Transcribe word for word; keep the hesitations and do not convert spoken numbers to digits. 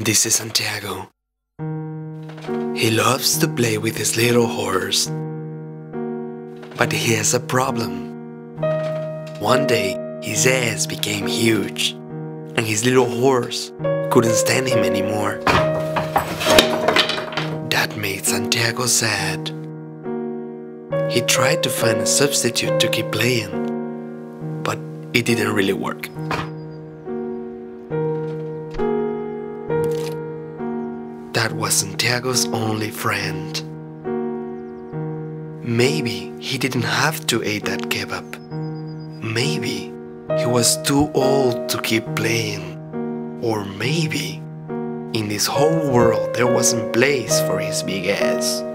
This is Santiago. He loves to play with his little horse, but he has a problem. One day, his ass became huge, and his little horse couldn't stand him anymore. That made Santiago sad. He tried to find a substitute to keep playing, but it didn't really work. That was Santiago's only friend. Maybe he didn't have to eat that kebab. Maybe he was too old to keep playing. Or maybe in this whole world there wasn't place for his big ass.